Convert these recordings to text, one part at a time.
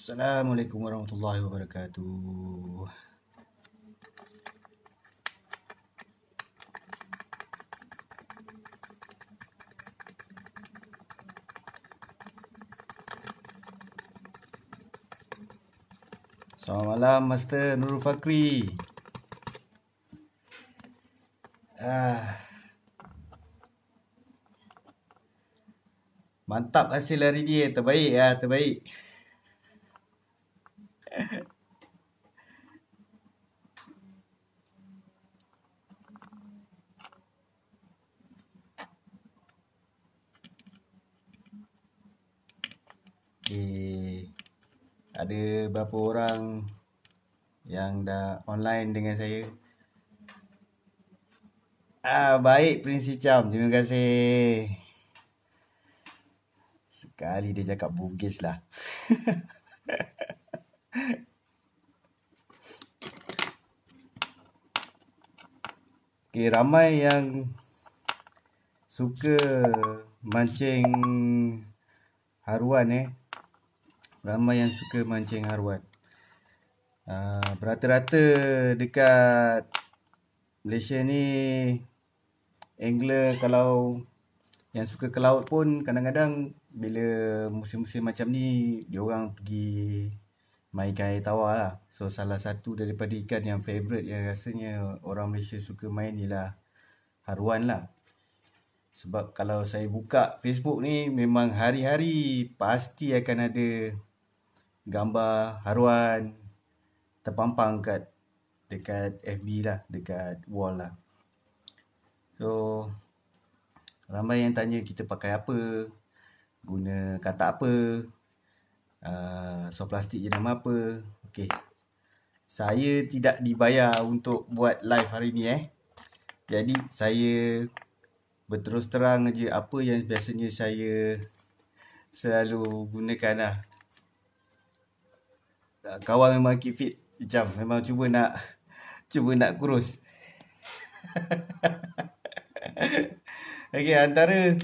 Assalamualaikum warahmatullahi wabarakatuh. Selamat malam Master Nurul Fakri. Mantap hasil hari ni, terbaik ya, terbaik. Okay. Ada berapa orang yang dah online dengan saya? Baik Prince Cham, terima kasih. Sekali dia cakap bugis lah. Okay, ramai yang suka mancing haruan Ramai yang suka mancing haruan. Berata-rata dekat Malaysia ni, angler kalau yang suka ke laut pun kadang-kadang bila musim-musim macam ni, diorang pergi main ikan air tawar lah. So salah satu daripada ikan yang favourite yang rasanya orang Malaysia suka main ialah haruan lah. Sebab kalau saya buka Facebook ni, memang hari-hari pasti akan ada gambar haruan terpampang dekat FB lah, dekat wall lah. So ramai yang tanya kita pakai apa, guna katak apa, so plastik jenama apa. Okay, saya tidak dibayar untuk buat live hari ni Jadi saya berterus terang aja apa yang biasanya saya selalu gunakan lah. Kawan memang keep fit, macam memang cuba nak kurus. Okay, antara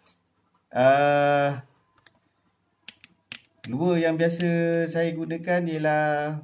dua yang biasa saya gunakan ialah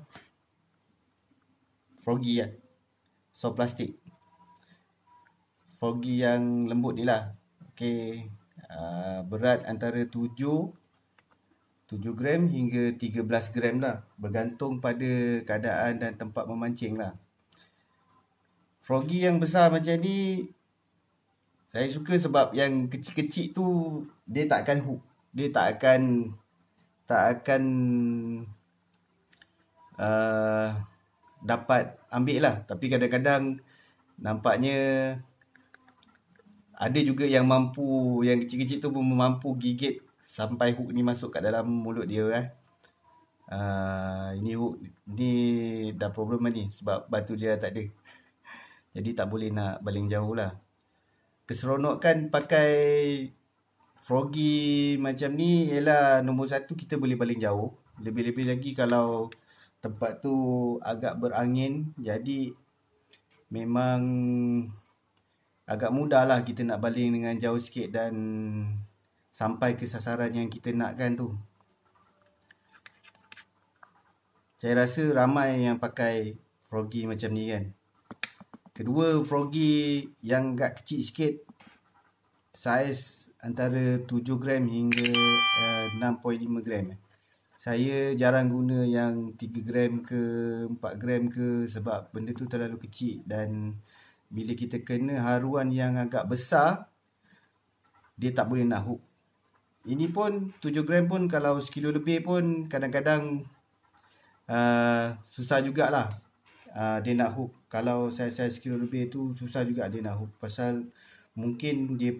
Froggy lah, soft plastik. Froggy yang lembut ni lah. Okay, berat antara 7 gram hingga 13 gram lah, bergantung pada keadaan dan tempat memancing lah. Froggy yang besar macam ni saya suka sebab yang kecil-kecil tu dia tak akan hook, dia tak akan dapat ambil lah. Tapi kadang-kadang nampaknya ada juga yang kecil-kecil tu pun mampu gigit sampai hook ni masuk kat dalam mulut dia Ini hook ni dah problem ni sebab batu dia dah tak ada. Jadi tak boleh nak baling jauh lah. Keseronokan pakai Froggy macam ni ialah nombor satu, kita boleh baling jauh. Lebih-lebih lagi kalau tempat tu agak berangin, jadi memang agak mudah lah kita nak baling dengan jauh sikit dan sampai ke sasaran yang kita nakkan tu. Saya rasa ramai yang pakai Froggy macam ni kan. Kedua, Froggy yang agak kecil sikit, saiz antara 7 gram hingga 6.5 gram. Saya jarang guna yang 3 gram ke 4 gram ke sebab benda tu terlalu kecil, dan bila kita kena haruan yang agak besar, dia tak boleh nak hook. Ini pun 7 gram pun kalau 1 kilo lebih pun kadang-kadang susah jugalah dia nak hook. Kalau saya 1 kilo lebih tu susah juga dia nak hook, pasal mungkin dia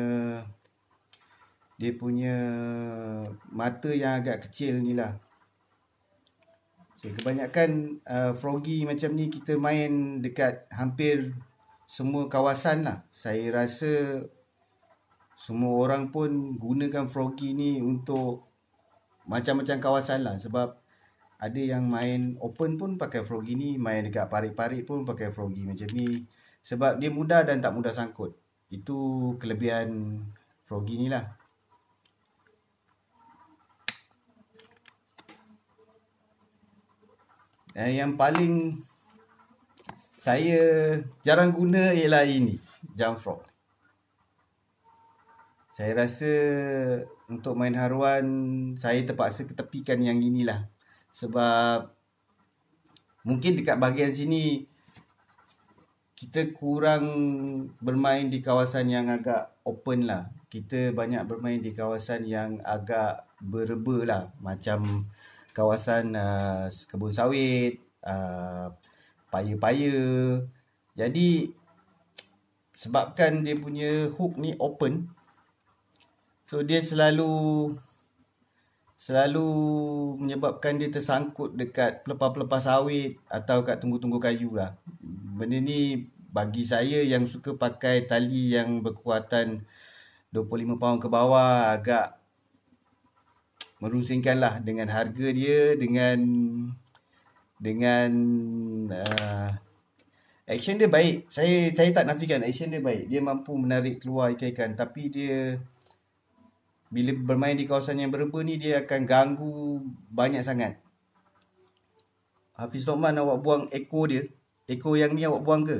punya mata yang agak kecil ni lah. So, kebanyakan Froggy macam ni kita main dekat hampir semua kawasan lah. Saya rasa semua orang pun gunakan Froggy ni untuk macam-macam kawasan lah. Sebab ada yang main open pun pakai Froggy ni, main dekat parit-parit pun pakai Froggy macam ni. Sebab dia mudah dan tak mudah sangkut. Itu kelebihan Froggy ni lah. Yang paling saya jarang guna ialah ini, jump frog. Saya rasa untuk main haruan saya terpaksa ketepikan yang inilah. Sebab mungkin dekat bahagian sini kita kurang bermain di kawasan yang agak open lah. Kita banyak bermain di kawasan yang agak bereba lah. Macam kawasan kebun sawit, paya-paya. Jadi sebabkan dia punya hook ni open, so dia selalu menyebabkan dia tersangkut dekat pelepah-pelepah sawit atau kat tunggu-tunggu kayu lah. Benda ni bagi saya yang suka pakai tali yang berkuatan 25 pound ke bawah agak merusingkan lah dengan harga dia, dengan action dia baik. Saya tak nafikan action dia baik. Dia mampu menarik keluar ikan-ikan, tapi dia bila bermain di kawasan yang bereba ni dia akan ganggu banyak sangat. Hafiz Lokman, awak buang ekor dia. Ekor yang ni awak buang ke?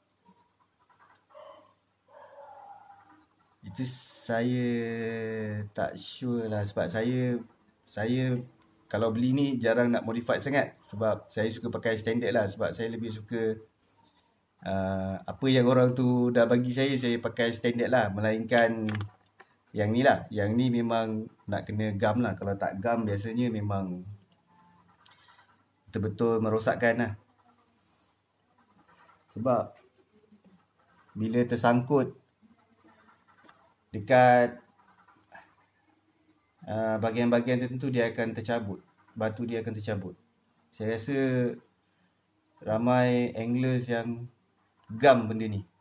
Itu saya tak sure lah, sebab saya kalau beli ni jarang nak modified sangat, sebab saya suka pakai standard lah, sebab saya lebih suka apa yang orang tu dah bagi saya pakai standard lah, melainkan yang ni lah. Yang ni memang nak kena gam lah, kalau tak gam biasanya memang betul-betul merosakkan lah. Sebab bila tersangkut dekat bahagian-bahagian tertentu dia akan tercabut. Batu dia akan tercabut. Saya rasa ramai anglers yang gam benda ni.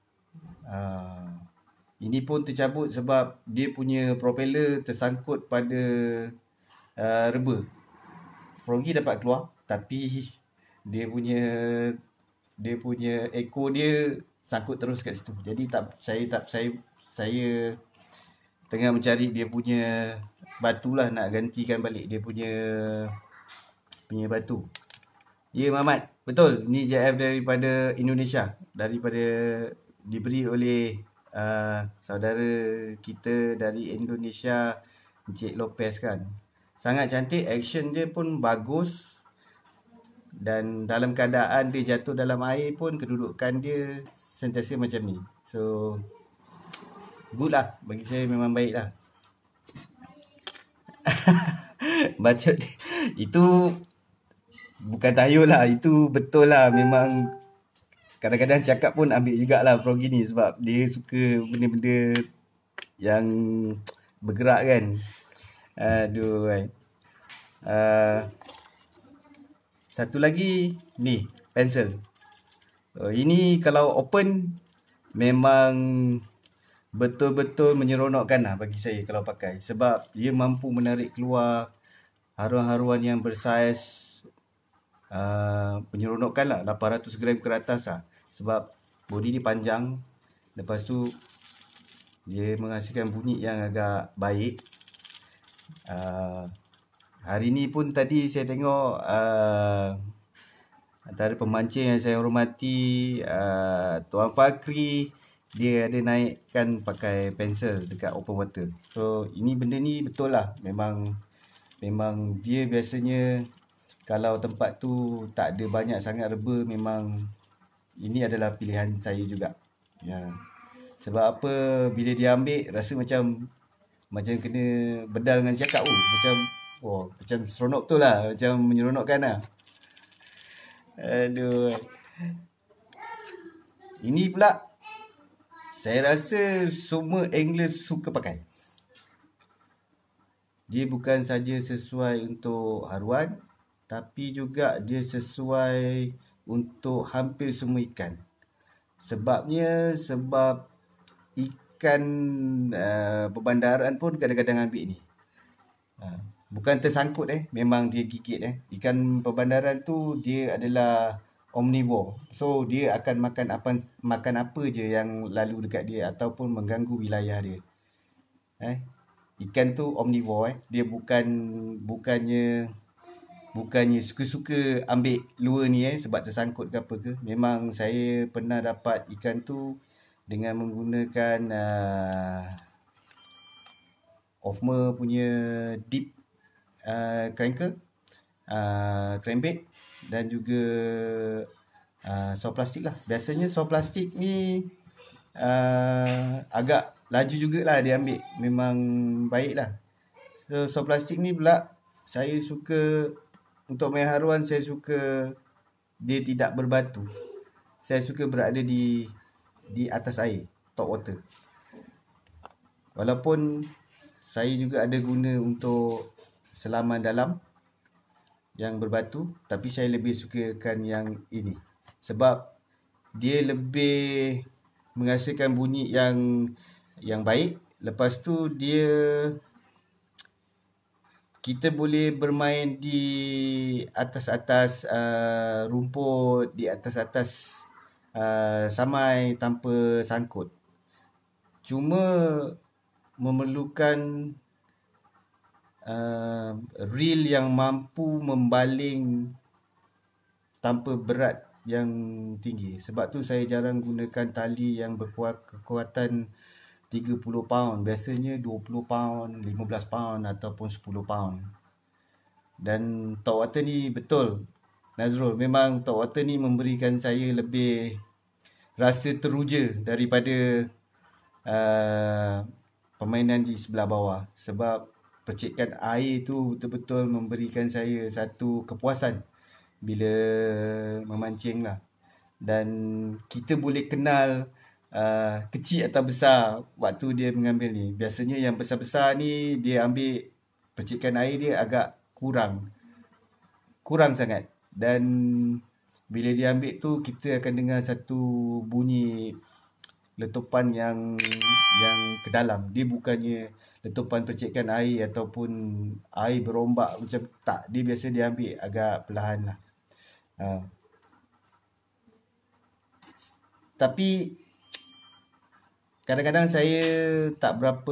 Ini pun tercabut sebab dia punya propeller tersangkut pada reba. Froggy dapat keluar, tapi dia punya ekor dia sangkut terus kat situ. Jadi saya tengah mencari dia punya batu lah, nak gantikan balik dia punya batu. Ya, Mamat, betul. Ni JF daripada Indonesia, diberi oleh saudara kita dari Indonesia, Encik Lopez kan. Sangat cantik, action dia pun bagus, dan dalam keadaan dia jatuh dalam air pun kedudukan dia sentiasa macam ni. So good lah, bagi saya memang baik lah. Bacot itu bukan tayul lah, itu betul lah. Memang kadang-kadang cakap pun ambil jugalah Froggy ni, sebab dia suka benda-benda yang bergerak kan. Aduh kan. Satu lagi ni, pencil. Ini kalau open memang betul-betul menyeronokkan lah bagi saya kalau pakai, sebab dia mampu menarik keluar haruan-haruan yang bersaiz menyeronokkan lah, 800 gram ke atas lah, sebab body dia panjang, lepas tu dia menghasilkan bunyi yang agak baik. Hari ni pun tadi saya tengok antara pemancing yang saya hormati, Tuan Fakri, dia ada naikkan pakai pensel dekat open water. So ini benda ni betul lah, memang dia biasanya kalau tempat tu tak ada banyak sangat reba, memang ini adalah pilihan saya juga. Ya. Sebab apa, bila dia ambil rasa macam kena bedal dengan cakap tu. Macam seronok betul lah, macam menyeronokkan lah. Aduh. Ini pula saya rasa semua angler suka pakai. Dia bukan saja sesuai untuk haruan, tapi juga dia sesuai untuk hampir semua ikan. Sebab ikan berbandaran pun kadang-kadang ambil ni. Bukan tersangkut memang dia gigit Ikan perbandaran tu dia adalah omnivore. So dia akan makan apa je yang lalu dekat dia ataupun mengganggu wilayah dia. Ikan tu omnivore, dia bukannya bukannya suka-suka ambil lure ni sebab tersangkut ke apa ke. Memang saya pernah dapat ikan tu dengan menggunakan Offmer punya deep cranker, crankbait dan juga saw plastik lah. Biasanya saw plastik ni agak laju jugalah dia ambil. Memang baik lah. So saw plastik ni pula saya suka untuk main haruan, saya suka dia tidak berbatu. Saya suka berada di atas air, top water. Walaupun saya juga ada guna untuk selaman dalam yang berbatu, tapi saya lebih sukakan yang ini. Sebab dia lebih menghasilkan bunyi yang baik. Lepas tu kita boleh bermain di atas-atas rumput, di atas-atas samai tanpa sangkut. Cuma memerlukan reel yang mampu membaling tanpa berat yang tinggi. Sebab tu saya jarang gunakan tali yang berkekuatan 30 pound. Biasanya 20 pound, 15 pound ataupun 10 pound. Dan top water ni betul, Nazrul, memang top water ni memberikan saya lebih rasa teruja daripada permainan di sebelah bawah. Sebab percikan air tu betul-betul memberikan saya satu kepuasan bila memancing lah. Dan kita boleh kenal kecil atau besar waktu dia mengambil ni. Biasanya yang besar-besar ni dia ambil percikan air dia agak kurang sangat. Dan bila dia ambil tu kita akan dengar satu bunyi letupan yang ke dalam. Dia bukannya letupan percikan air ataupun air berombak macam tak. Dia biasa dia ambil agak perlahan lah. Tapi kadang-kadang saya tak berapa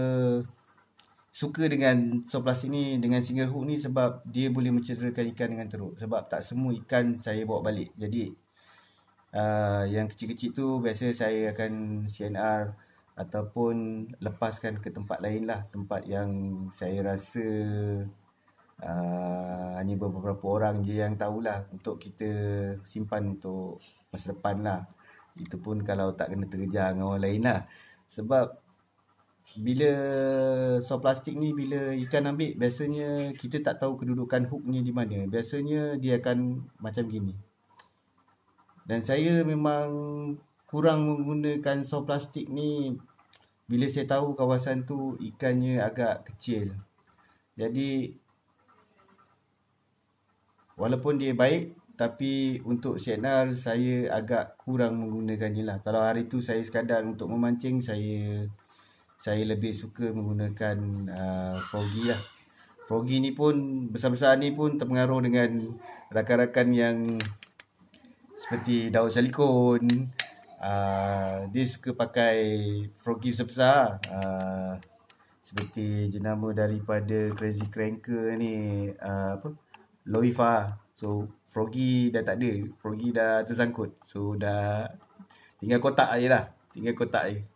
suka dengan saw plastik ni, dengan single hook ni, sebab dia boleh mencederakan ikan dengan teruk. Sebab tak semua ikan saya bawa balik. Jadi yang kecil-kecil tu biasa saya akan CNR ataupun lepaskan ke tempat lain lah. Tempat yang saya rasa hanya beberapa orang je yang tahulah, untuk kita simpan untuk masa depan lah. Itu pun kalau tak kena terkejar dengan orang lain lah. Sebab bila saw plastik ni, bila ikan ambil, biasanya kita tak tahu kedudukan hooknya di mana. Biasanya dia akan macam gini. Dan saya memang kurang menggunakan saw plastik ni bila saya tahu kawasan tu ikannya agak kecil. Jadi walaupun dia baik, tapi untuk CNR saya agak kurang menggunakannya lah. Kalau hari tu saya sekadar untuk memancing, saya lebih suka menggunakan Froggy lah. Froggy ni pun, besar-besar ni pun terpengaruh dengan rakan-rakan yang seperti Daud Salikun. Dia suka pakai Froggy besar-besar. Seperti jenama daripada Crazy Cranker ni, Loifa. So Froggy dah tak ada. Froggy dah tersangkut. So dah tinggal kotak je lah. Tinggal kotak je.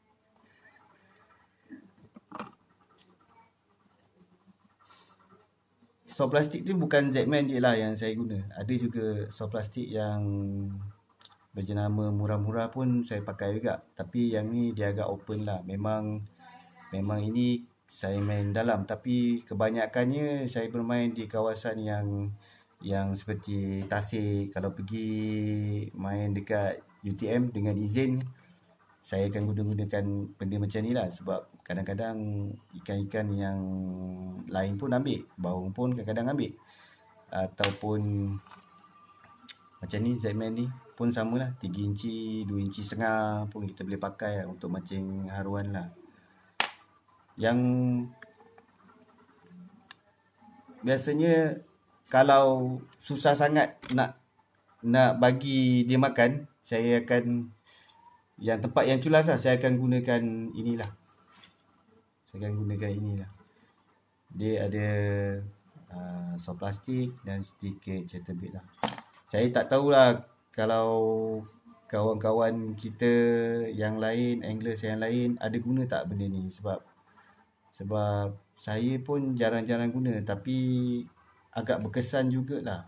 Saw plastik tu bukan Z-Man je lah yang saya guna. Ada juga saw plastik yang berjenama murah-murah pun saya pakai juga. Tapi yang ni dia agak open lah. Memang ini saya main dalam. Tapi kebanyakannya saya bermain di kawasan yang seperti Tasik. Kalau pergi main dekat UTM dengan izin, saya akan gunakan benda macam ni lah. Sebab kadang-kadang ikan-ikan yang lain pun ambil. Baung pun kadang-kadang ambil. Ataupun macam ni, Z-Man ni pun samalah. 3 inci, 2 inci setengah pun kita boleh pakai untuk mancing haruan lah. Yang biasanya kalau susah sangat nak bagi dia makan, saya akan, yang tempat yang culas lah, saya akan gunakan inilah. Dia ada soft plastik dan sedikit Chatterbait lah. Saya tak tahulah kalau kawan-kawan kita yang lain, anglers yang lain ada guna tak benda ni, sebab saya pun jarang-jarang guna, tapi agak berkesan jugalah.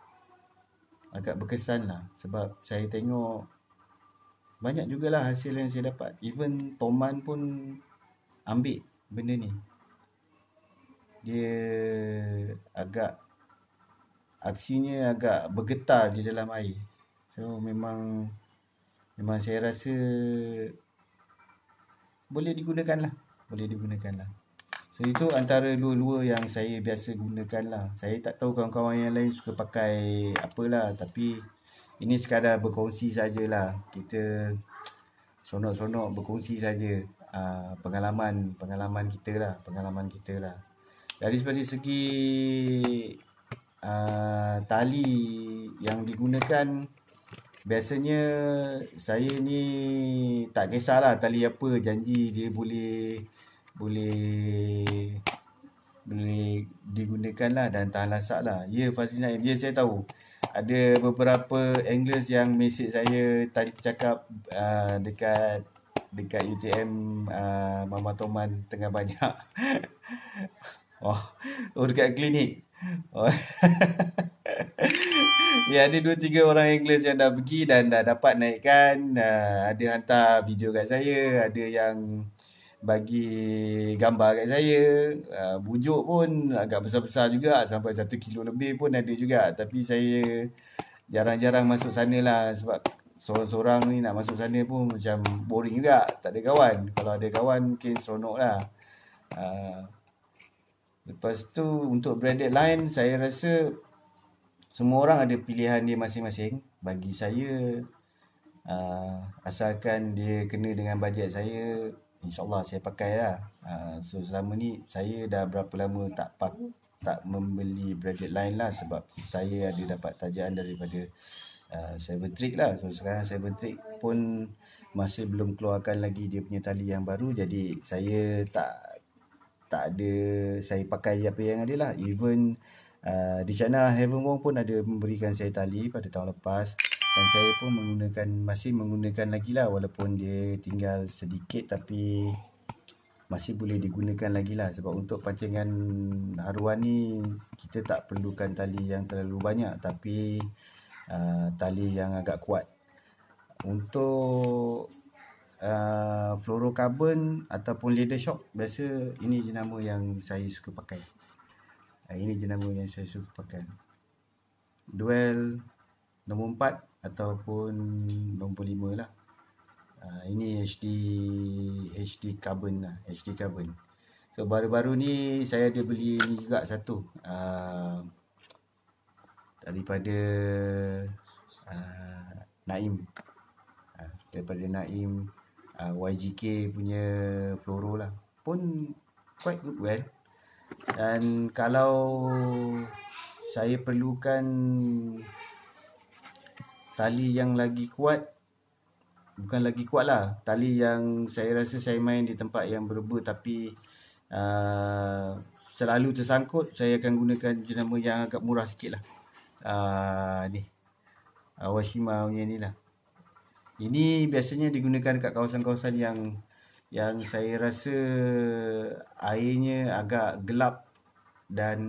Sebab saya tengok banyak jugalah hasil yang saya dapat. Even Toman pun ambil benda ni. Dia aksinya agak bergetar di dalam air. So memang saya rasa boleh digunakan lah. So itu antara dua-dua yang saya biasa gunakan lah. Saya tak tahu kawan-kawan yang lain suka pakai apalah, tapi ini sekadar berkongsi sajalah. Kita seronok-seronok berkongsi saja pengalaman kita lah. Dari segi tali yang digunakan, biasanya saya ni tak kisahlah tali apa, janji dia boleh digunakan lah dan tahan lasak lah. Ya, Fazli Naim, ya saya tahu ada beberapa anglers yang mesej saya tadi cakap dekat UTM Mama Toman tengah banyak. Oh dekat klinik. Ya, ada 2-3 orang anglers yang dah pergi dan dah dapat naikkan. Ada hantar video kat saya, ada yang bagi gambar kat saya. Bujuk pun agak besar-besar juga, sampai 1 kilo lebih pun ada juga. Tapi saya jarang-jarang masuk sana lah, sebab seorang-seorang ni nak masuk sana pun macam boring juga, tak ada kawan. Kalau ada kawan mungkin seronok lah. Lepas tu untuk branded line, saya rasa semua orang ada pilihan dia masing-masing. Bagi saya, asalkan dia kena dengan bajet saya, InsyaAllah saya pakai lah. So selama ni saya dah berapa lama tak membeli branded line lah, sebab saya ada dapat tajaan daripada Seven Trick lah. So sekarang Seven Trick pun masih belum keluarkan lagi dia punya tali yang baru, jadi saya tak ada, saya pakai apa yang ada lah. Even di sana Heaven Wong pun ada memberikan saya tali pada tahun lepas, dan saya pun masih menggunakan lagi lah, walaupun dia tinggal sedikit tapi masih boleh digunakan lagi lah. Sebab untuk pancingan haruan ni kita tak perlukan tali yang terlalu banyak, tapi tali yang agak kuat. Untuk fluorocarbon ataupun leather shock, biasa ini jenama yang saya suka pakai. Duel nombor 4 ataupun nombor 5 lah. Ini HD carbon lah, HD carbon. So baru-baru ni saya ada beli ni juga satu, daripada Naim. YGK punya fluoro lah, pun quite good well. Dan kalau saya perlukan tali yang lagi kuat, bukan lagi kuat lah, tali yang saya rasa saya main di tempat yang berber tapi selalu tersangkut, saya akan gunakan jenama yang agak murah sikit lah. Ni Washima punya ni lah. Ini biasanya digunakan kat kawasan-kawasan yang saya rasa airnya agak gelap dan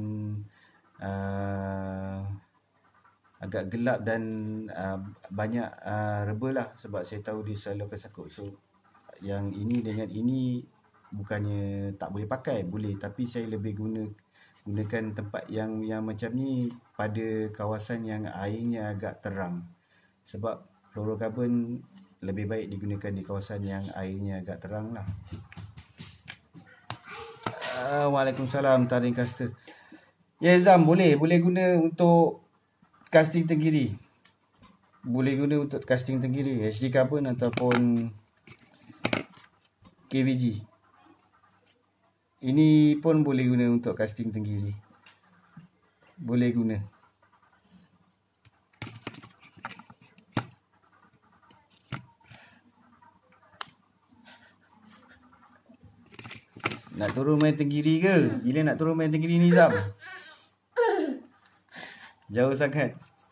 banyak reba lah, sebab saya tahu dia selalu akan sakut. So yang ini dengan ini bukannya tak boleh pakai, boleh, tapi saya lebih gunakan tempat yang macam ni pada kawasan yang airnya agak terang, sebab fluorocarbon lebih baik digunakan di kawasan yang airnya agak terang lah. Waalaikumsalam Taring Caster. Ya Zam, boleh guna untuk casting tenggiri. HD carbon ataupun KVG. Ini pun boleh guna untuk casting tenggiri. Boleh guna. Nak turun main tenggiri ke? Bila nak turun main tenggiri ni Zam? Jauh sangat.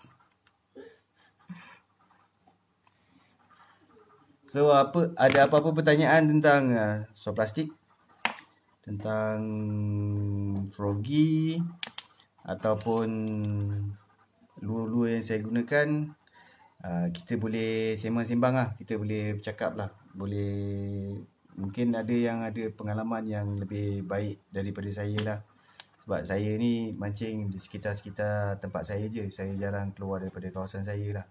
So ada apa-apa pertanyaan tentang soal plastik? Tentang Froggy ataupun lure-lure yang saya gunakan, kita boleh sembang-sembang lah. Kita boleh bercakap lah. Boleh, mungkin ada yang ada pengalaman yang lebih baik daripada saya lah. Sebab saya ni mancing di sekitar-sekitar tempat saya je. Saya jarang keluar daripada kawasan saya lah.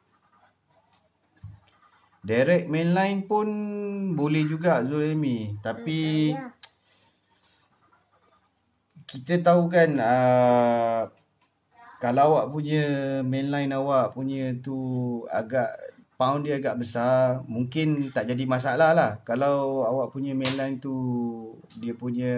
Direct mainline pun boleh juga Zulmi. Tapi kita tahu kan kalau awak punya mainline awak punya tu agak pound dia agak besar, mungkin tak jadi masalah lah. Kalau awak punya mainline tu dia punya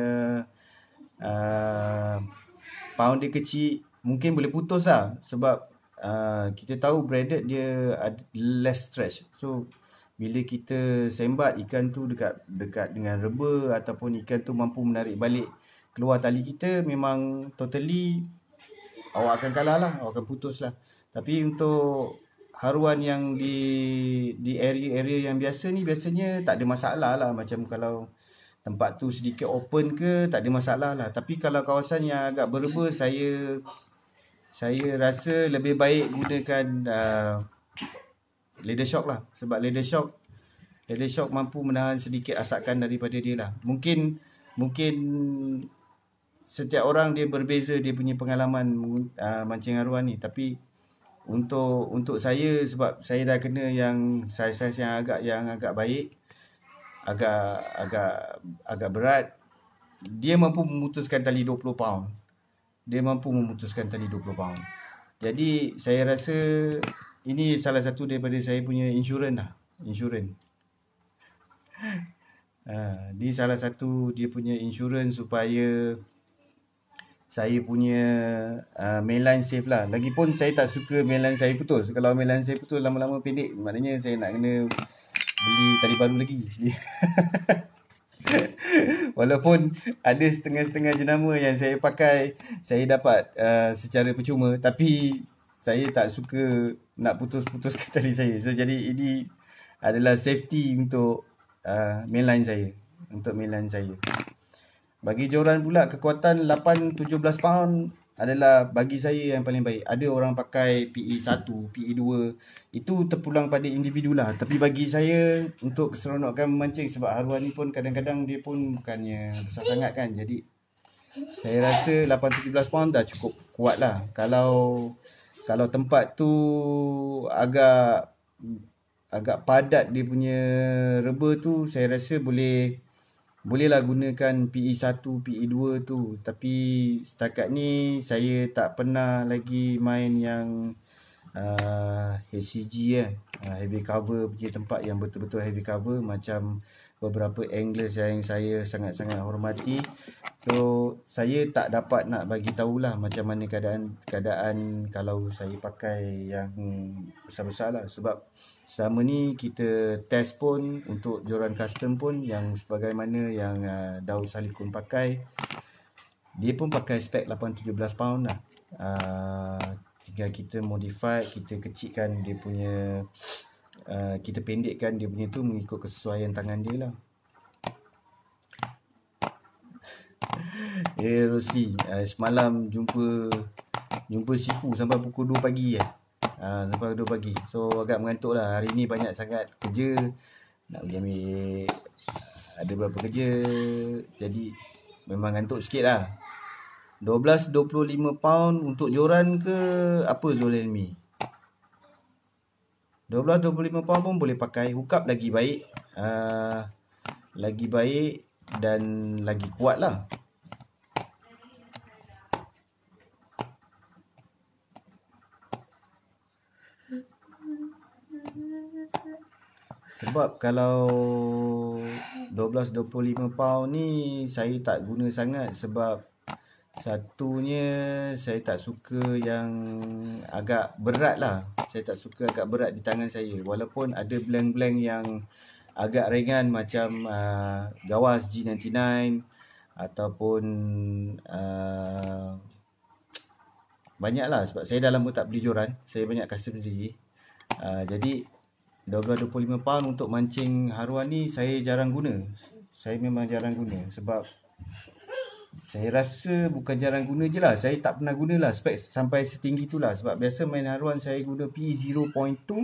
pound dia kecil, mungkin boleh putus lah. Sebab kita tahu braided dia less stretch. So bila kita sembat ikan tu dekat dengan reba ataupun ikan tu mampu menarik balik keluar tali kita, memang totally awak akan kalah lah, awak akan putus lah. Tapi untuk haruan yang di area-area yang biasa ni, biasanya tak ada masalah lah. Macam kalau tempat tu sedikit open ke, tak ada masalah lah. Tapi kalau kawasan yang agak bereba, saya rasa lebih baik gunakan leather shock lah. Sebab leather shock mampu menahan sedikit asakan daripada dia lah. Mungkin setiap orang dia berbeza dia punya pengalaman mancing haruan ni. Tapi untuk saya, sebab saya dah kena yang saiz-saiz yang agak baik, agak berat, dia mampu memutuskan tali 20 pound. Jadi saya rasa ini salah satu daripada saya punya insurans lah. Ini salah satu dia punya insurans supaya saya punya mainline safe lah. Lagipun saya tak suka mainline saya putus. Kalau mainline saya putus lama-lama pendek, maknanya saya nak kena beli tali baru lagi. Walaupun ada setengah-setengah jenama yang saya pakai, saya dapat secara percuma. Tapi saya tak suka nak putus-putuskan tali saya. So jadi ini adalah safety untuk mainline saya. Bagi joran pula, kekuatan 8-17 pound adalah bagi saya yang paling baik. Ada orang pakai PE1, PE2. Itu terpulang pada individu lah. Tapi bagi saya, untuk keseronokan memancing, sebab haruan ni pun kadang-kadang dia pun bukannya besar sangat kan. Jadi saya rasa 8-17 pound dah cukup kuat lah. Kalau tempat tu agak padat dia punya reba tu, saya rasa bolehlah gunakan PE1, PE2 tu. Tapi setakat ni saya tak pernah lagi main yang HCG heavy cover punya tempat yang betul-betul heavy cover, macam beberapa anglers yang saya sangat-sangat hormati. So saya tak dapat nak bagi tahulah macam mana keadaan kalau saya pakai yang besar-besar lah. Sebab selama ni kita test pun untuk joran custom pun yang sebagaimana yang Daud Salikun pakai, dia pun pakai spek 8-17 pound lah. Tinggal kita modify, kita kecilkan dia punya, kita pendekkan dia punya tu mengikut kesesuaian tangan dia lah. Rosli, semalam jumpa Sifu sampai pukul 2 pagi sampai 2 pagi. So agak mengantuk lah. Hari ni banyak sangat kerja, nak pergi ambil ada beberapa kerja, jadi memang ngantuk sikit lah. 12-25 pound untuk joran ke apa Zulmi? 12-25 pound pun boleh pakai. Hookup lagi baik, dan lagi kuat lah. Sebab kalau 12-25 pound ni saya tak guna sangat. Sebab satunya saya tak suka yang agak berat lah. Saya tak suka agak berat di tangan saya. Walaupun ada blank-blank yang agak ringan macam Gawas G99 ataupun banyak lah sebab saya dah lama tak beli joran. Saya banyak custom sendiri. Jadi 12-25 pound untuk mancing haruan ni saya jarang guna. Saya memang jarang guna sebab saya rasa bukan jarang guna je lah. Saya tak pernah guna lah spek sampai setinggi tu lah. Sebab biasa main haruan saya guna P0.2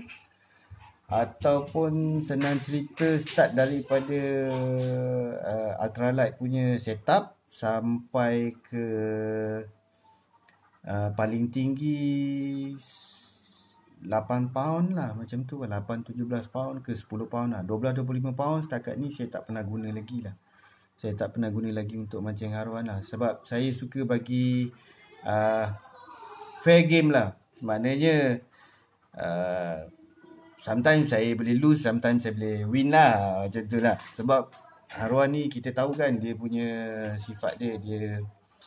ataupun senang cerita start daripada ultralight punya setup sampai ke paling tinggi 8 pound lah macam tu, 8-17 pound ke 10 pound lah. 12-25 pound setakat ni saya tak pernah guna lagi lah. Saya tak pernah guna lagi untuk mancing haruan lah. Sebab saya suka bagi fair game lah. Maknanya sometimes saya boleh lose, sometimes saya boleh win lah. Macam tu lah. Sebab haruan ni kita tahu kan dia punya sifat dia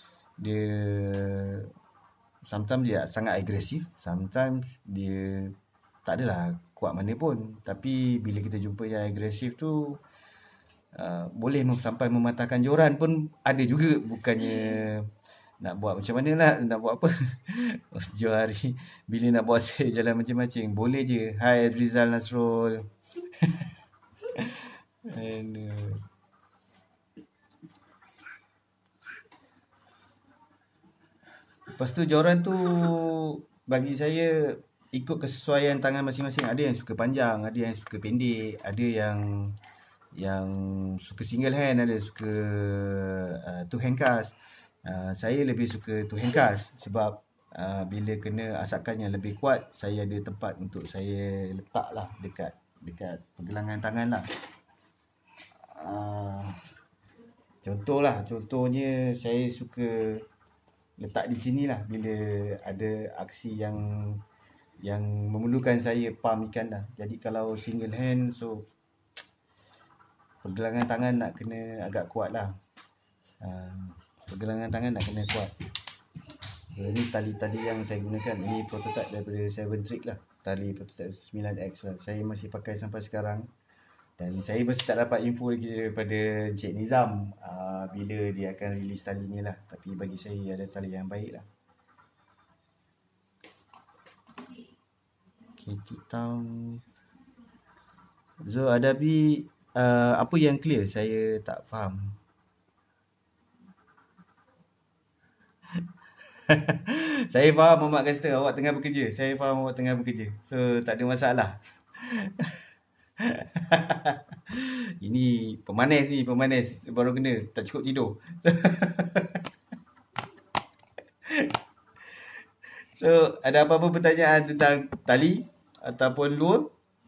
sometimes dia sangat agresif, sometimes dia tak adalah kuat mana pun. Tapi bila kita jumpa yang agresif tu boleh sampai mematahkan joran pun ada juga. Bukannya nak buat macam mana lah, nak buat apa. Sejauh hari bila nak buat saya jalan mancing-mancing, boleh je. Hai Rizal Nasrul. And lepas tu joran tu bagi saya ikut kesesuaian tangan masing-masing. Ada yang suka panjang, ada yang suka pendek, ada yang suka single hand, ada suka two hand cast. Saya lebih suka two hand cast sebab bila kena asakan yang lebih kuat, saya ada tempat untuk saya letak lah dekat pergelangan tangan lah. Contohnya saya suka letak di sini lah bila ada aksi yang memerlukan saya pump ikan lah. Jadi kalau single hand, so pergelangan tangan nak kena agak kuat lah. Pergelangan tangan nak kena kuat. Ini tali-tali yang saya gunakan, ini prototype daripada 7 Trick lah. Tali prototype 9X lah. Saya masih pakai sampai sekarang. Dan saya masih tak dapat info lagi daripada Encik Nizam bila dia akan release tali ni lah. Tapi bagi saya ada tali yang baik lah. Okay, Town. So Adabi, apa yang clear? Saya tak faham. Saya faham Muhammad Caster, awak tengah bekerja. Saya faham awak tengah bekerja. So tak ada masalah. Ini pemanis baru kena, tak cukup tidur. So ada apa-apa pertanyaan tentang tali ataupun lure?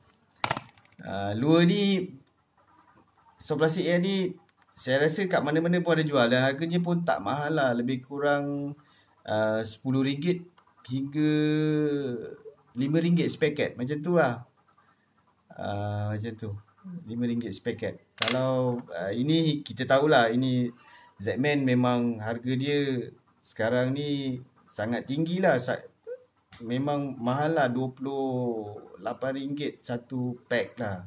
Lure ni so plastik yang ni saya rasa kat mana-mana pun ada jual dan harganya pun tak mahal lah, lebih kurang RM10 hingga RM5 sepaket macam tu lah. Macam tu, RM5 sepaket. Kalau ini kita tahulah, ini Z-Man memang harga dia sekarang ni sangat tinggi lah. Memang mahal lah, RM28 satu pack lah.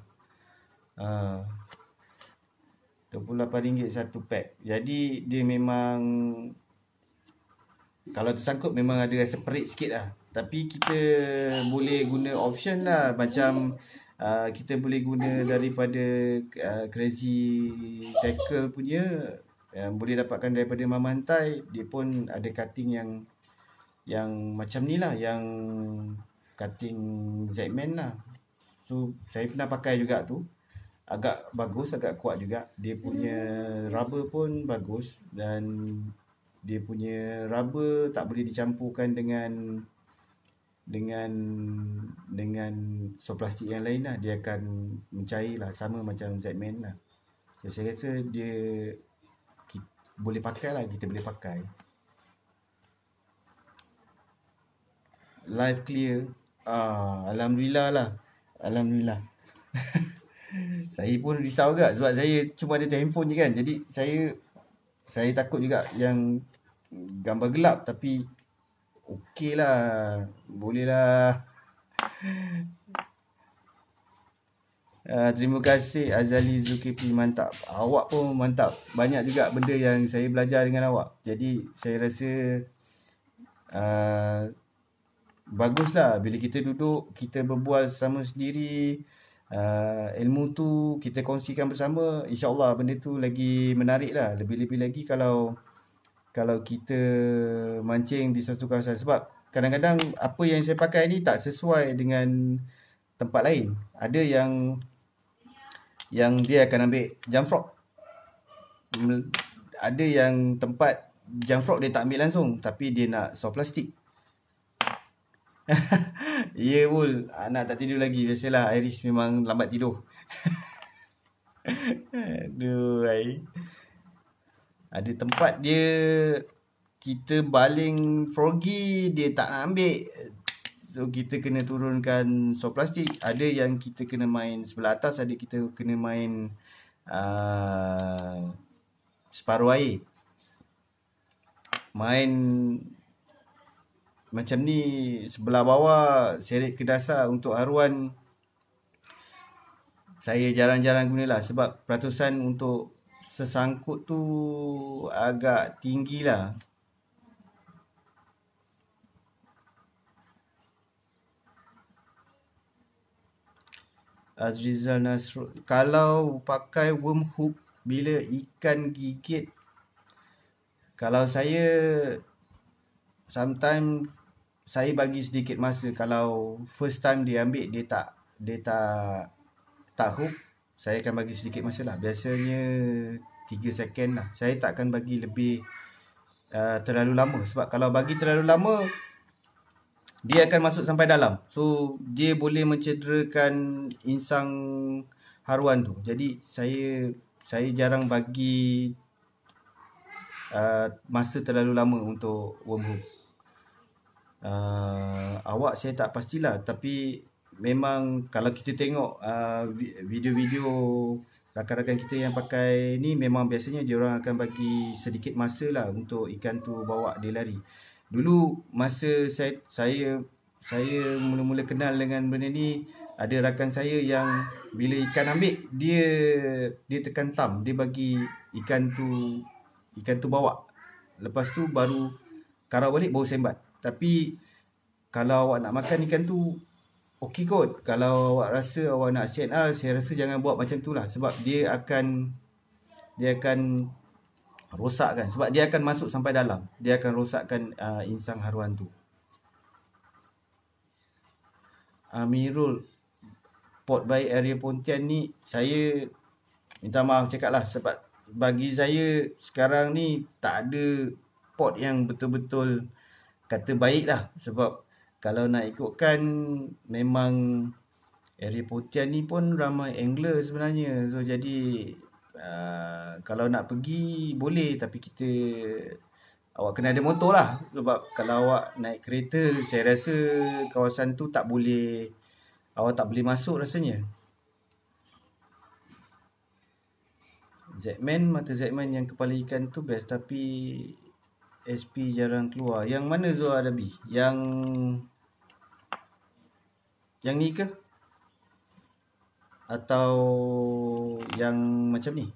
RM28 satu pack. Jadi dia memang, kalau tersangkut memang ada rasa perit sikit lah. Tapi kita boleh guna option lah. Macam kita boleh guna daripada Crazy Tackle punya, yang boleh dapatkan daripada Mamantai. Dia pun ada cutting yang macam ni lah, yang cutting Z-Man lah. So saya pernah pakai juga tu. Agak bagus, agak kuat juga. Dia punya rubber pun bagus. Dan dia punya rubber tak boleh dicampurkan dengan so plastik yang lain lah. Dia akan mencair lah, sama macam Z-Man lah. So saya rasa dia boleh pakai lah, kita boleh pakai. Live clear. Alhamdulillah lah. Alhamdulillah. Saya pun risau juga sebab saya cuma ada handphone je kan. Jadi saya takut juga yang gambar gelap, tapi okey lah, boleh lah. Terima kasih Azali Zulkifli, mantap. Awak pun mantap. Banyak juga benda yang saya belajar dengan awak. Jadi saya rasa uh, baguslah bila kita duduk, kita berbual sama sendiri, ilmu tu kita kongsikan bersama, insya-Allah benda tu lagi menarik lah. Lebih-lebih lagi kalau kita mancing di satu kawasan, sebab kadang-kadang apa yang saya pakai ni tak sesuai dengan tempat lain. Ada yang dia akan ambil jump frog. Ada yang tempat jump frog dia tak ambil langsung, tapi dia nak saw plastik. Ya Wul, anak tak tidur lagi. Biasalah Iris memang lambat tidur. Aduh, ada tempat dia kita baling froggy, dia tak nak ambil. So kita kena turunkan saw plastik. Ada yang kita kena main sebelah atas, ada kita kena main separuh air. Main macam ni sebelah bawah, seret ke dasar untuk haruan saya jarang-jarang gunalah, sebab peratusan untuk sesangkut tu agak tinggi lah. Azrizal Nasrul, kalau pakai worm hook bila ikan gigit, kalau saya sometimes saya bagi sedikit masa. Kalau first time dia ambil dia tak hook, saya akan bagi sedikit masa lah. Biasanya 3 second lah. Saya tak akan bagi lebih terlalu lama, sebab kalau bagi terlalu lama dia akan masuk sampai dalam. So dia boleh mencederakan insang haruan tu. Jadi saya jarang bagi masa terlalu lama untuk worm hook. Awak saya tak pastilah, tapi memang kalau kita tengok video-video rakan-rakan kita yang pakai ni, memang biasanya diorang akan bagi sedikit masa lah untuk ikan tu bawa dia lari. Dulu masa saya mula-mula kenal dengan benda ni, ada rakan saya yang bila ikan ambil, dia tekan thumb, dia bagi ikan tu bawa. Lepas tu baru karau balik, baru sembat. Tapi kalau awak nak makan ikan tu, okey kot. Kalau awak rasa awak nak CNR, saya rasa jangan buat macam tu lah. Sebab dia akan rosakkan. Sebab dia akan masuk sampai dalam. Dia akan rosakkan insang haruan tu. Amirul, pot baik area Pontian ni, saya minta maaf cakap lah. Sebab bagi saya sekarang ni tak ada pot yang betul-betul kata baik lah. Sebab kalau nak ikutkan, memang area Pontian ni pun ramai angler sebenarnya. So jadi kalau nak pergi boleh, tapi awak kena ada motor lah. Sebab kalau awak naik kereta, saya rasa kawasan tu awak tak boleh masuk rasanya. Mata Zman yang kepala ikan tu best, tapi SP jarang keluar. Yang mana Zul Adabi? Yang ni ke? Atau yang macam ni?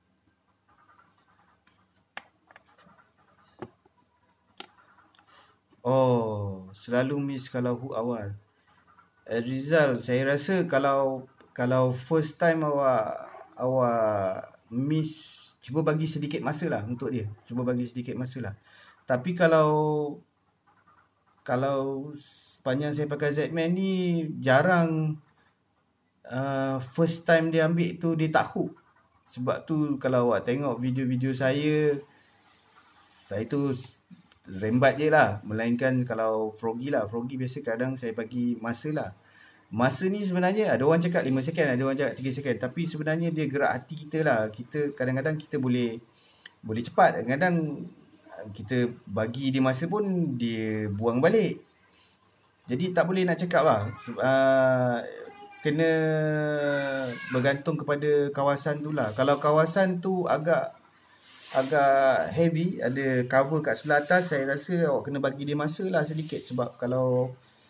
Oh, selalu miss kalau hook awal. Rizal, saya rasa kalau first time awak miss, cuba bagi sedikit masa lah untuk dia. Cuba bagi sedikit masa lah. Tapi kalau sepanjang saya pakai Zman ni, jarang first time dia ambil tu dia tak hook. Sebab tu kalau awak tengok video-video saya tu rembat je lah. Melainkan kalau froggy lah, froggy biasa kadang saya bagi masa lah. Masa ni sebenarnya ada orang cakap 5 second, ada orang cakap 3 second. Tapi sebenarnya dia gerak hati kita lah. Kita kadang-kadang kita boleh cepat. Kadang-kadang kita bagi dia masa pun dia buang balik. Jadi tak boleh nak cakap lah. Kena bergantung kepada kawasan tu lah. Kalau kawasan tu agak heavy, ada cover kat sebelah atas, saya rasa awak kena bagi dia masa lah sedikit. Sebab kalau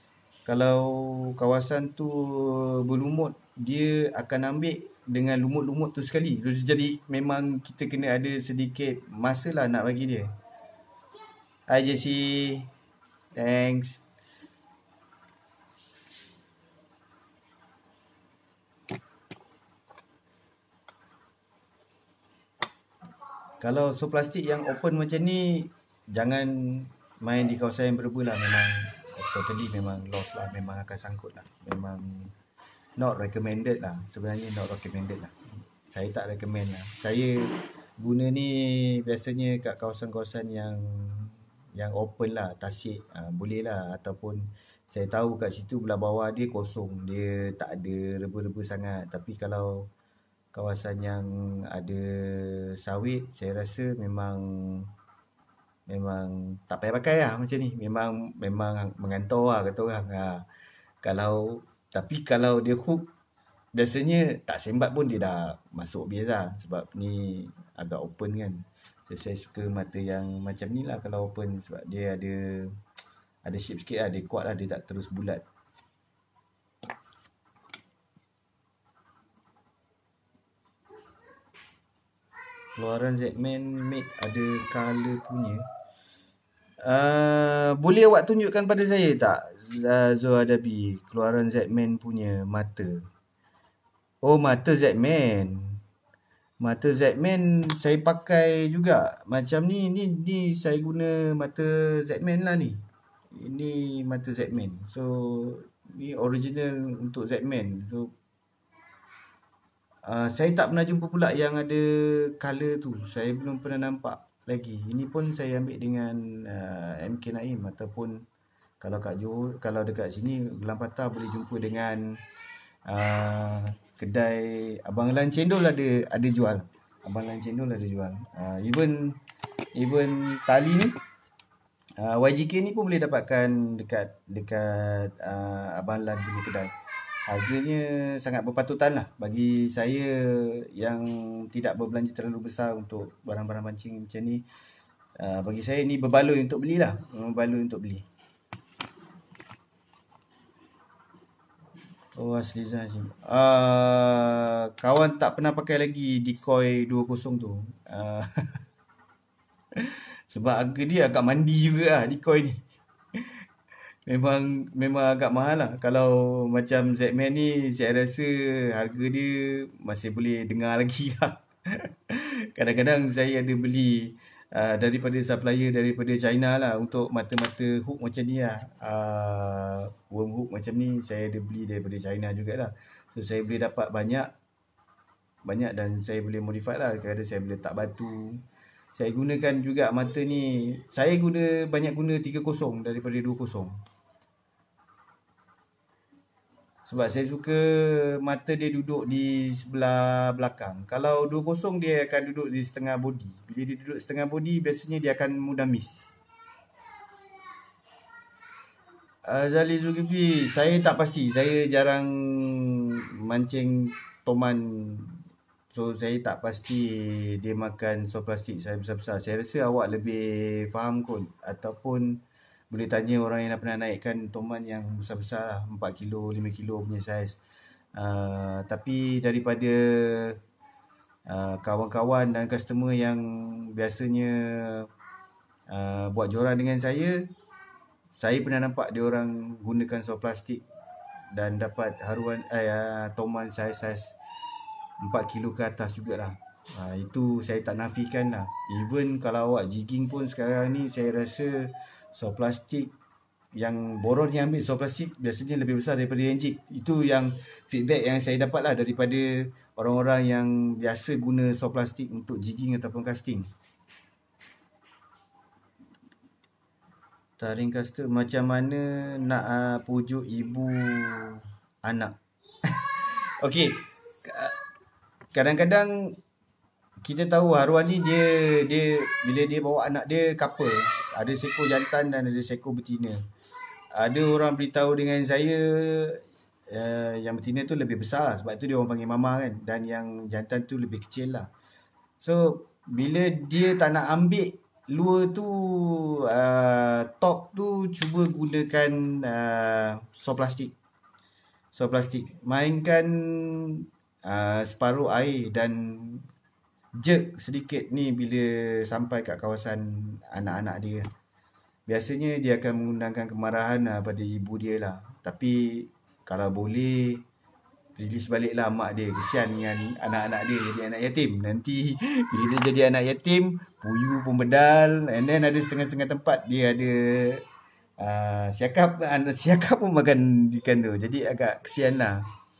kawasan tu berlumut, dia akan ambil dengan lumut-lumut tu sekali. Jadi memang kita kena ada sedikit masa lah nak bagi dia. Hai Jessie. Thanks. Kalau so plastik yang open macam ni, jangan main di kawasan yang berdebu lah. Memang totally memang lost lah. Memang akan sangkut lah. Memang not recommended lah. Sebenarnya not recommended lah. Saya tak recommend lah. Saya guna ni biasanya kat kawasan-kawasan yang open lah. Tasik boleh lah. Ataupun saya tahu kat situ belah bawah dia kosong. Dia tak ada reba-reba sangat. Tapi kalau kawasan yang ada sawit, saya rasa memang tak payah pakai lah macam ni. Memang mengantor lah kata orang. Tapi kalau dia hook, biasanya tak sembat pun dia dah masuk biasa lah. Sebab ni agak open kan. So, saya suka mata yang macam ni lah kalau open. Sebab dia ada shape sikit lah. Dia kuat lah. Dia tak terus bulat. Keluaran Z-Man Mate ada color punya. Boleh awak tunjukkan pada saya tak, Zul Adabi, keluaran Z-Man punya mata? Oh, mata Z-Man. Mata Z-Man saya pakai juga. Macam ni saya guna mata Z-Man lah ni. Ini mata Z-Man. So, ni original untuk Z-Man. So, saya tak pernah jumpa pula yang ada color tu. Saya belum pernah nampak lagi. Ini pun saya ambil dengan MK Naim. Ataupun kalau kat Johor, kalau dekat sini Gelang Patah boleh jumpa dengan kedai Abang Lan Cendol ada jual. Abang Lan Cendol ada jual. Even tali ni YGK ni pun boleh dapatkan dekat Abang Lan punya kedai. Harganya sangat berpatutan lah bagi saya yang tidak berbelanja terlalu besar untuk barang-barang pancing macam ni. Bagi saya ni berbaloi untuk belilah. Berbaloi untuk beli. Oh, Asliza. Kawan tak pernah pakai lagi decoy 20 tu. Sebab harga dia agak mandi juga lah decoy ni. Memang agak mahal lah. Kalau macam Z-Man ni, saya rasa harga dia masih boleh dengar lagi lah. Kadang-kadang saya ada beli daripada supplier daripada China lah untuk mata-mata hook macam ni lah. Worm hook macam ni saya ada beli daripada China jugalah. So saya boleh dapat banyak dan saya boleh modify lah. Kadang-kadang saya boleh letak batu. Saya gunakan juga mata ni. Saya banyak guna 30 daripada 20. Sebab saya suka mata dia duduk di sebelah belakang. Kalau 20 dia akan duduk di setengah body. Bila dia duduk setengah body, biasanya dia akan mudah miss. Zali Zulkifli, saya tak pasti. Saya jarang mancing toman. So saya tak pasti dia makan so plastik saya besar-besar. Saya rasa awak lebih faham kot. Ataupun boleh tanya orang yang dah pernah naikkan toman yang besar-besar lah, 4 kilo, 5 kilo punya saiz. Tapi daripada kawan-kawan dan customer yang biasanya buat joran dengan saya pernah nampak dia orang gunakan so plastik dan dapat haruan toman saiz 4 kilo ke atas jugalah. Itu saya tak nafikan lah. Even kalau awak jigging pun sekarang ni, saya rasa so plastik yang boron yang ambil so plastik biasanya lebih besar daripada yang jig. Itu yang feedback yang saya dapat lah daripada orang-orang yang biasa guna so plastik untuk jigging ataupun casting. Taring custom macam mana nak pujuk ibu anak. Okey. Kadang-kadang kita tahu haruan ni dia bila dia bawa anak dia couple, ada seekor jantan dan ada seekor betina. Ada orang beritahu dengan saya yang betina tu lebih besar lah, sebab tu dia orang panggil mama kan, dan yang jantan tu lebih kecil lah. So bila dia tak nak ambil lure tu, top tu, cuba gunakan so plastik. Mainkan separuh air dan jerk sedikit ni bila sampai kat kawasan anak-anak dia. biasanya dia akan mengundangkan kemarahan pada ibu dia lah. Tapi kalau boleh release balik lah mak dia. Kesian dengan anak-anak dia jadi anak yatim. Nanti bila dia jadi anak yatim, puyu pun bedal. And then ada setengah-setengah tempat dia ada siakap pun makan ikan tu. Jadi agak kesian lah.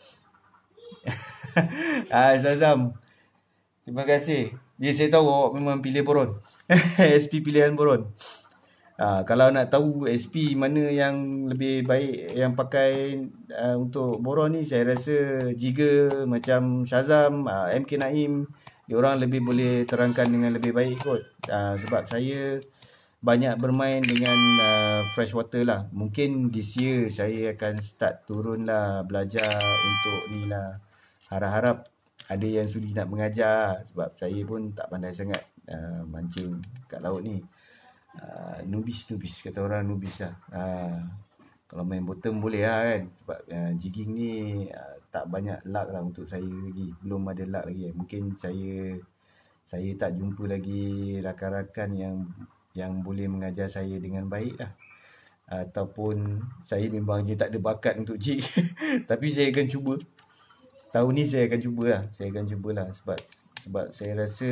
Zazam, terima kasih. Saya tahu awak memang pilih Boron. SP pilihan Boron. Kalau nak tahu SP mana yang lebih baik yang pakai untuk Boron ni, saya rasa Jiga macam Shazam, MK Naim, dia orang lebih boleh terangkan dengan lebih baik kot. Sebab saya banyak bermain dengan fresh water lah. Mungkin this year saya akan start turun lah belajar untuk ni lah. Harap-harap ada yang sudi nak mengajar sebab saya pun tak pandai sangat mancing kat laut ni. Nubis kata orang nubis lah. Kalau main bottom boleh lah kan, sebab jigging ni tak banyak luck lah untuk saya lagi, belum ada luck lagi. Mungkin saya tak jumpa lagi rakan-rakan yang boleh mengajar saya dengan baik lah, ataupun saya memang je tak ada bakat untuk jig. Tapi saya akan cuba tahun ni, saya akan cubalah sebab saya rasa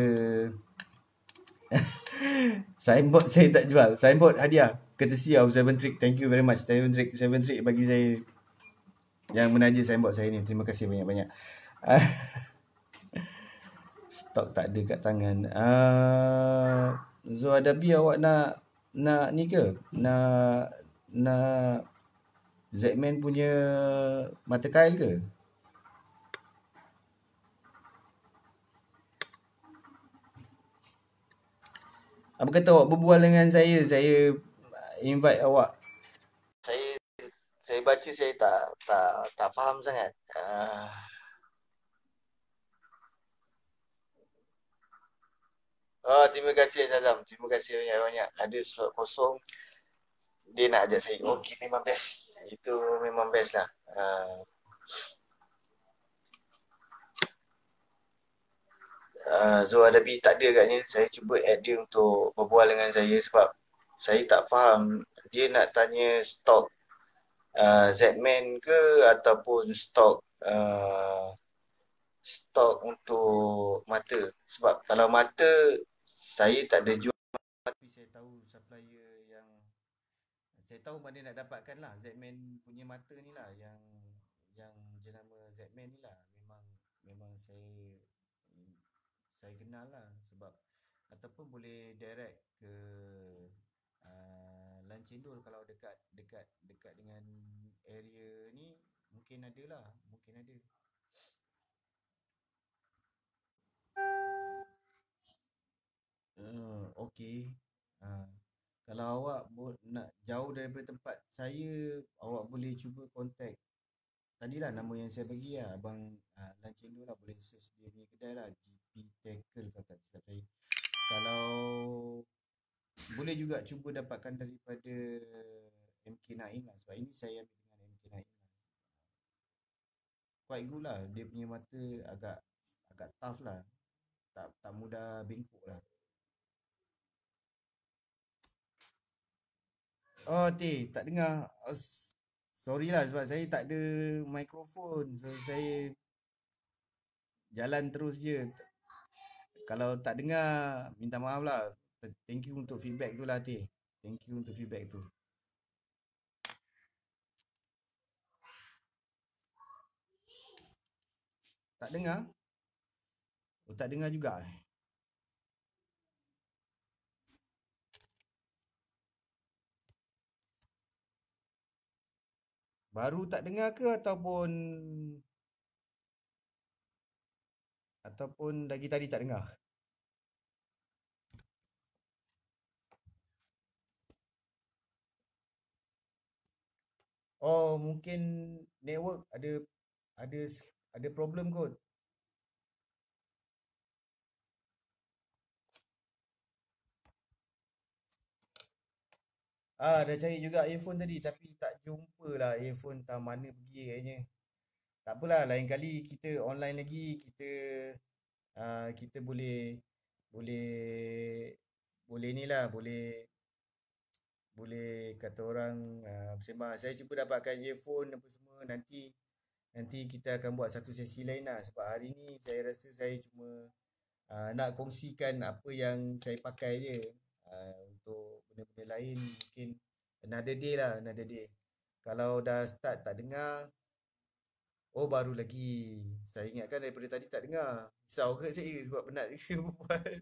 signboard saya tak jual. Signboard hadiah courtesy of Seven Trick. Thank you very much Seven Trick bagi saya yang menaja signboard saya ni. Terima kasih banyak-banyak. Stok tak ada kat tangan. Zohadabi, awak nak ni ke? Nak Zman punya mata kail ke? Apa kata awak berbual dengan saya invite awak. Saya baca, saya tak faham sangat. Terima kasih Azam. Terima kasih banyak-banyak. Ada slot kosong, dia nak ajak saya. Okey, memang best. Itu memang best lah. Zohadabi tak ada katnya. Saya cuba add dia untuk berbual dengan saya sebab saya tak faham. Dia nak tanya stok Zman ke ataupun stok untuk mata. Sebab kalau mata saya tak ada jual, tapi saya tahu supplier yang saya tahu mana nak dapatkan lah. Zman punya mata ni lah, yang jenama Zman ni lah, memang saya kenal lah. Sebab ataupun boleh direct ke Lancindor. Kalau dekat dengan area ni mungkin ada lah, mungkin ada. Okey. Kalau awak nak jauh daripada tempat saya, awak boleh cuba contact tadilah nama yang saya bagi lah, Abang Lancindor lah. Boleh search dia punya kedai lah, GP Tackle kalau tak silap saya. Kalau boleh juga cuba dapatkan daripada MK Naim lah, sebab ini saya ambil dengan MK Naim lah. Quite good lah, dia punya mata agak tough lah, tak mudah bengkok lah. Tak dengar. Sorry lah sebab saya tak ada mikrofon, so saya jalan terus je. Kalau tak dengar, minta maaf lah. Thank you untuk feedback tu lah, Teh. Thank you untuk feedback tu. Tak dengar? Tak dengar juga. Baru tak dengar ke ataupun lagi tadi tak dengar? Mungkin network ada problem kot. Dah cari juga earphone tadi tapi tak jumpa lah earphone, tak mana pergi kayaknya. Tak apalah, lain kali kita online lagi, kita boleh boleh ni lah, boleh boleh kata orang bersembang. Saya cuba dapatkan earphone apa semua, nanti kita akan buat satu sesi lain lah, sebab hari ni saya rasa saya cuma nak kongsikan apa yang saya pakai je. Untuk benda-benda lain mungkin another day lah, another day. Kalau dah start tak dengar, oh baru lagi. Saya ingatkan daripada tadi tak dengar. Risau ke saya sebab penat je berbual.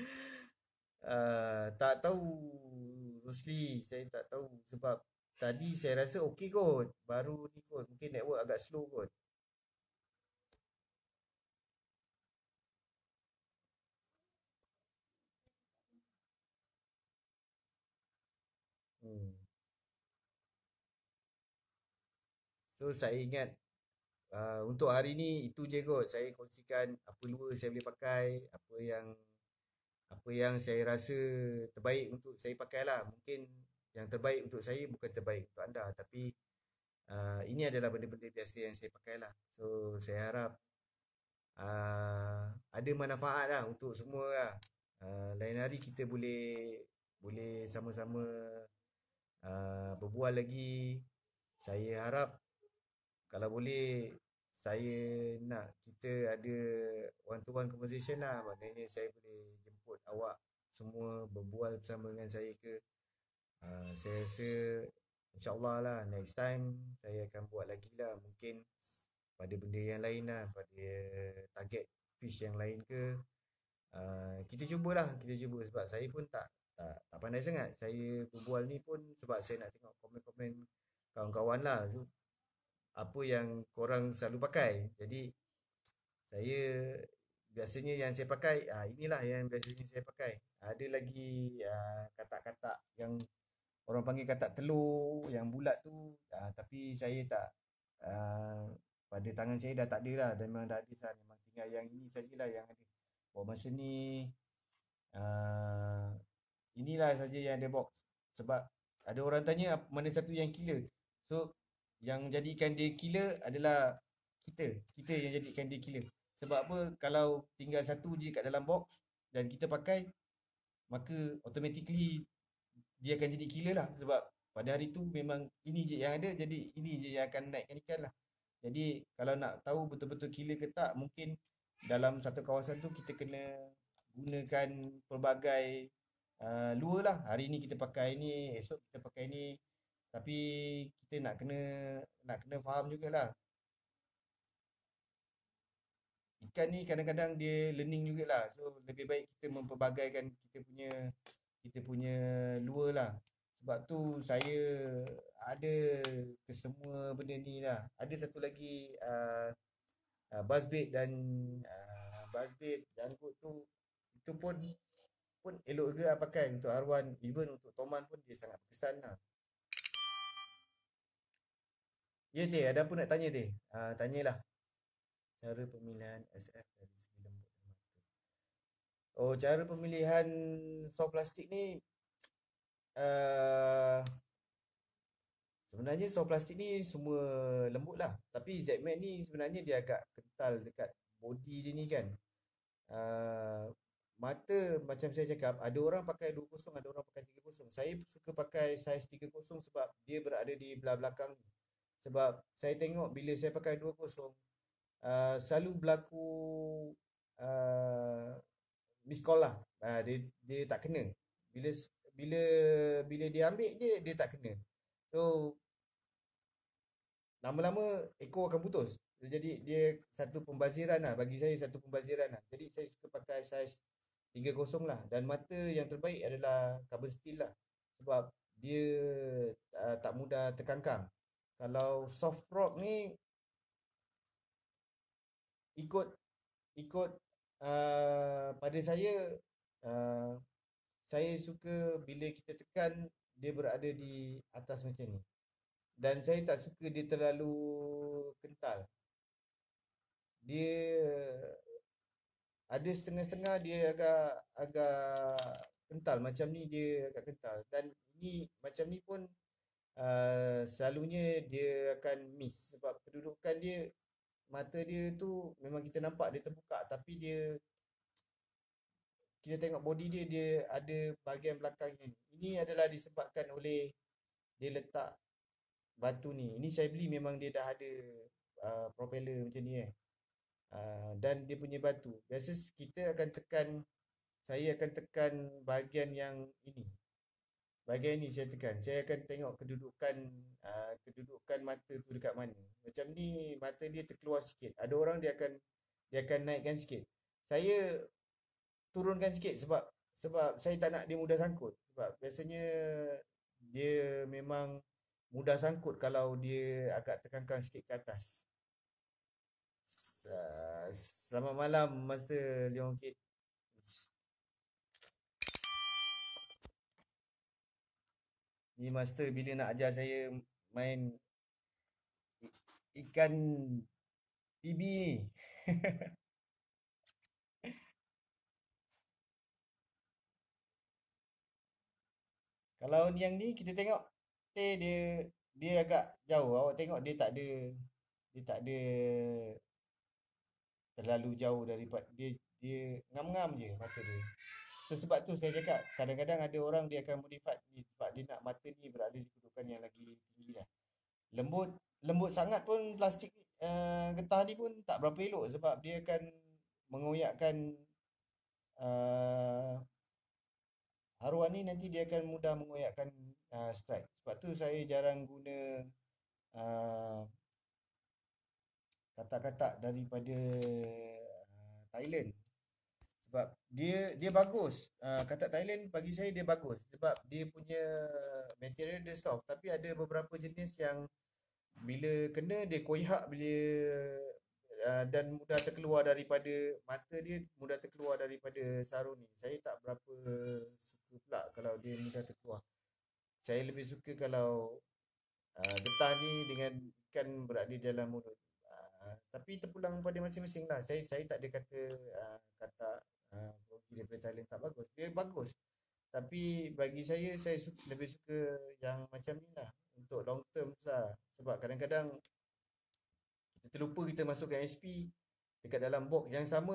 Tak tahu Rosli, saya tak tahu sebab tadi saya rasa okey kot. Baru ni kot, mungkin network agak slow kot. Hmm. So saya ingat untuk hari ni itu je kot. Saya kongsikan apa lua saya boleh pakai, apa yang saya rasa terbaik untuk saya pakai lah. Mungkin yang terbaik untuk saya bukan terbaik untuk anda, tapi ini adalah benda-benda biasa yang saya pakai lah. So saya harap ada manfaat lah untuk semua lah. Lain hari kita boleh sama-sama berbual lagi. Saya harap kalau boleh saya nak kita ada one to one conversation lah. Maknanya saya boleh jemput awak semua berbual bersama dengan saya ke. Saya rasa insyaAllah lah next time saya akan buat lagi lah. Mungkin pada benda yang lain lah, pada target fish yang lain ke. Kita cubalah, kita cuba sebab saya pun tak pandai sangat. Saya berbual ni pun sebab saya nak tengok komen-komen kawan-kawan lah. So, apa yang korang selalu pakai. Jadi saya biasanya yang saya pakai, inilah yang biasanya saya pakai. Ada lagi katak-katak yang orang panggil katak telur yang bulat tu, tapi saya tak, pada tangan saya dah tak ada lah, dan memang dah habis lah. Memang tinggal yang ini sajalah yang ada. Buat masa ni uh, inilah saja yang ada box. Sebab ada orang tanya mana satu yang killer. So yang jadikan dia killer adalah kita yang jadikan dia killer. Sebab apa, kalau tinggal satu je kat dalam box dan kita pakai, maka automatically dia akan jadi killer lah. Sebab pada hari tu memang ini je yang ada, jadi ini je yang akan naikkan ikan lah. Jadi kalau nak tahu betul-betul killer ke tak, mungkin dalam satu kawasan tu kita kena gunakan pelbagai lure lah. Hari ni kita pakai ni, esok kita pakai ni. Tapi kita nak kena faham jugalah. Ikan ni kadang-kadang dia learning jugalah. So lebih baik kita mempelbagaikan kita punya lure lah. Sebab tu saya ada kesemua benda ni lah. Ada satu lagi buzzbait dan buzzbait janggut tu, itu pun elok juga lah pakai untuk arwan, even untuk toman pun dia sangat berkesan lah. Ya teh, ada apa nak tanya teh? Tanyalah. Cara pemilihan SF dari segi lembut dan mata. Oh, cara pemilihan saw plastik ni, uh, sebenarnya saw plastik ni semua lembut lah. Tapi Z-Max ni sebenarnya dia agak kental dekat body dia ni kan. Uh, Mata macam saya cakap, ada orang pakai 20, ada orang pakai 30. Saya suka pakai saiz 30 sebab dia berada di belah belakang. Sebab saya tengok bila saya pakai 20, selalu berlaku uh, miss call lah. Dia tak kena. Bila bila bila dia ambil je dia tak kena. So lama-lama ekor akan putus. Jadi dia satu pembaziran lah, bagi saya satu pembaziran lah. Jadi saya suka pakai saiz 30 lah, dan mata yang terbaik adalah carbon steel lah. Sebab dia tak mudah terkangkang. Kalau soft rock ni ikut ikut pada uh, saya suka bila kita tekan dia berada di atas macam ni. Dan saya tak suka dia terlalu kental. Dia ada setengah-setengah dia agak agak kental, macam ni dia agak kental. Dan ini macam ni pun selalunya dia akan miss sebab kedudukan dia, mata dia tu memang kita nampak dia terbuka, tapi kita tengok body dia, dia ada bahagian belakangnya ni. Ini adalah disebabkan oleh dia letak batu ni. Ini saya beli memang dia dah ada propeller macam ni eh. Dan dia punya batu. Biasa kita akan tekan, saya akan tekan bahagian yang ini. Bahagian ini saya tekan. Saya akan tengok kedudukan mata tu dekat mana. Macam ni mata dia terkeluar sikit. Ada orang dia akan naikkan sikit. Saya turunkan sikit sebab saya tak nak dia mudah sangkut. Sebab biasanya dia memang mudah sangkut kalau dia agak tekankan sikit ke atas. Selamat malam Master Leong Kit. Ni Master bila nak ajar saya main ikan PB ni. Kalau yang ni kita tengok dia agak jauh. Awak tengok dia tak ada terlalu jauh daripada dia ngam-ngam je mata dia. So, sebab tu saya cakap kadang-kadang ada orang dia akan modify ni sebab dia nak mata ni berada di kedudukan yang lagi tinggi lah. Lembut lembut sangat pun plastik getah ni pun tak berapa elok sebab dia akan mengoyakkan uh, arwah ni nanti dia akan mudah mengoyakkan strike. Sebab tu saya jarang guna uh, katak-katak daripada Thailand. Sebab dia bagus. Katak Thailand bagi saya dia bagus sebab dia punya material dia soft, tapi ada beberapa jenis yang bila kena dia koyak bila dan mudah terkeluar daripada mata dia, mudah terkeluar daripada sarung ni. Saya tak berapa suka pula kalau dia mudah terkeluar. Saya lebih suka kalau getah ni dengan ikan berada dalam mulut. Tapi terpulang pada masing-masing lah. Saya tak ada kata grogi daripada Thailand tak bagus. Dia bagus. Tapi bagi saya lebih suka yang macam ni lah. Untuk long term lah. Sebab kadang-kadang kita terlupa kita masukkan SP dekat dalam box yang sama.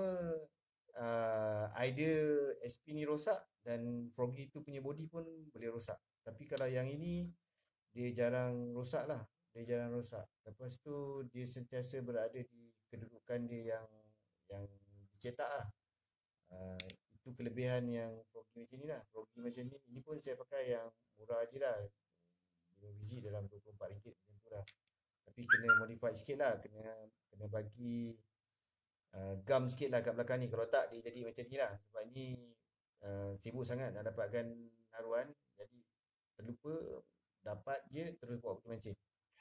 Idea SP ni rosak dan Froggy tu punya body pun boleh rosak. Tapi kalau yang ini dia jarang rosak lah. Dia jarang rosak. Lepas tu dia sentiasa berada di kedudukan dia yang dicetak lah. Itu kelebihan yang Froggy macam ni lah. Froggy macam ni, ini pun saya pakai yang murah je lah. 5 biji dalam RM24 macam tu lah. Tapi kena modify sikit lah. Kena bagi gam sikit lah kat belakang ni. Kalau tak dia jadi macam ni lah. Sebab ni sibuk sangat nak dapatkan haruan. Jadi terlupa dapat je terus bawa pergi mancing.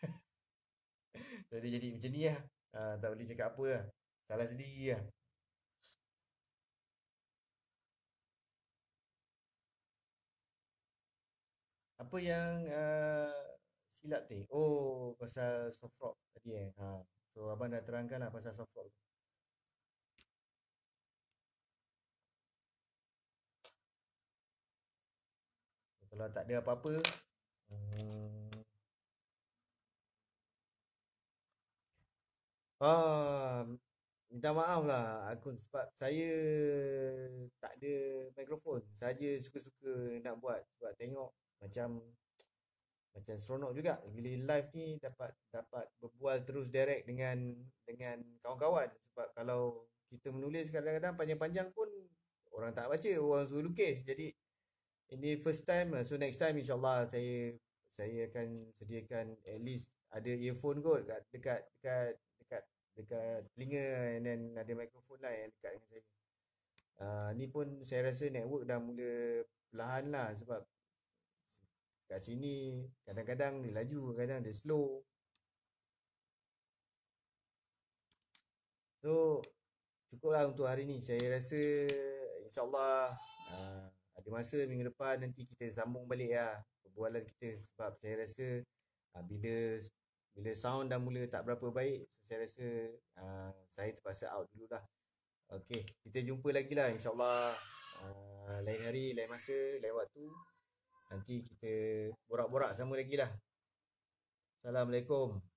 Jadi macam ni lah. Tak boleh cakap apa lah. Salah sendiri lah. Apa yang silap teh? Oh, pasal soft rock tadi eh. So abang dah terangkan lah pasal soft rock. Kalau tak ada apa-apa, hmm, minta maaf lah aku sebab saya tak ada mikrofon. Saja suka-suka nak buat sebab tengok macam seronok juga bila live ni dapat berbual terus direct dengan kawan-kawan. Sebab kalau kita menulis kadang-kadang panjang-panjang pun orang tak baca, orang suruh lukis. Jadi ini first time, so next time insyaAllah saya akan sediakan at least ada earphone kot dekat telinga and then ada mikrofon lah yang dekat dengan saya. Ni pun saya rasa network dah mula perlahan lah sebab kat sini kadang-kadang dia laju, kadang dia slow. So cukuplah untuk hari ni. Saya rasa insyaAllah ada masa minggu depan nanti kita sambung balik lah perbualan kita. Sebab saya rasa bila sound dah mula tak berapa baik, so saya rasa saya terpaksa out dululah. Okay, kita jumpa lagi lah insyaAllah lain hari, lain masa, lain waktu. Nanti kita borak-borak sama lagi lah. Assalamualaikum.